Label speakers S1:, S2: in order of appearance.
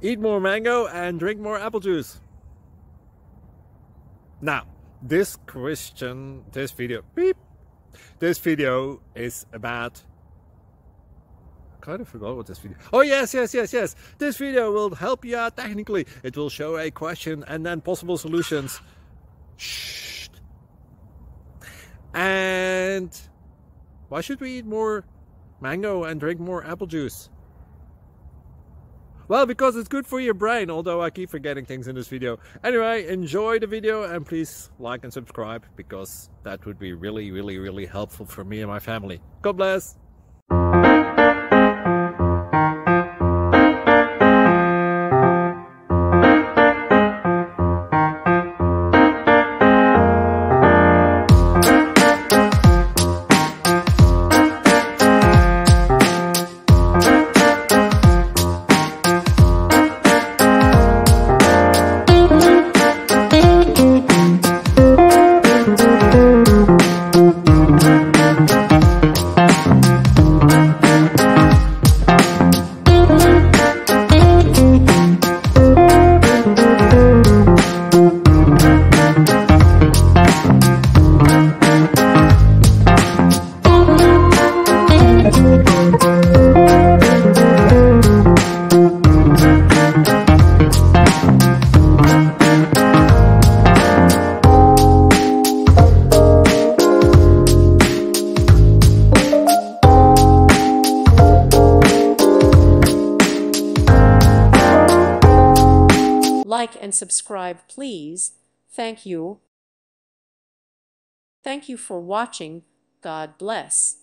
S1: Eat more mango and drink more apple juice. Now, this video is about, I kind of forgot what this video. Oh yes. This video will help you out technically. It will show a question and then possible solutions. Shh. And why should we eat more mango and drink more apple juice? Well, because it's good for your brain, although I keep forgetting things in this video. Anyway, enjoy the video and please like and subscribe, because that would be really helpful for me and my family. God bless!
S2: Like and subscribe, please. Thank you. Thank you for watching. God bless.